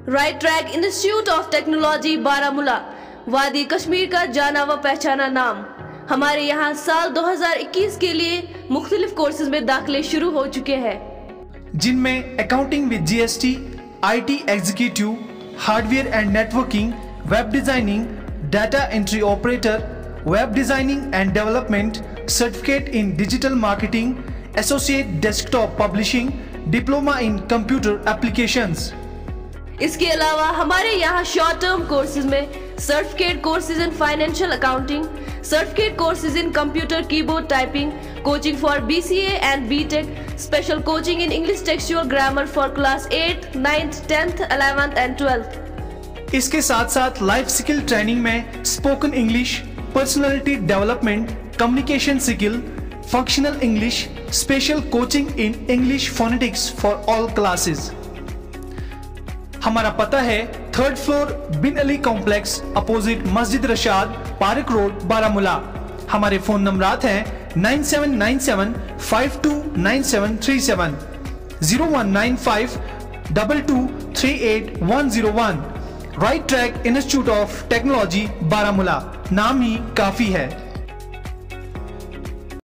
Right track institute of technology Baramulla, वादी कश्मीर का जाना व पहचाना नाम। हमारे यहाँ साल 2021 के लिए मुख्तलिफ कोर्सेज में दाखिले शुरू हो चुके हैं, जिनमें accounting with GST, IT executive, hardware and networking, web designing, data entry operator, web designing and development, certificate in digital marketing, associate desktop publishing, diploma in computer applications. इसके अलावा हमारे यहाँ शॉर्ट टर्म कोर्सेज में certificate courses in financial accounting, certificate courses in computer keyboard typing, coaching for BCA and BTech, special coaching in English textual grammar for class 8, 9th, 10th, 11th and 12th। इसके साथ साथ life skill training में spoken English, personality development, communication skill, functional English, special coaching in English phonetics for all classes. हमारा पता है 3rd floor Bin Ali complex, opposite Masjid Rashad, park road, Baramulla. हमारे phone नंबरात हैं 9797529737, 0195 2238 101। Right track institute of technology Baramulla, नाम ही काफी है।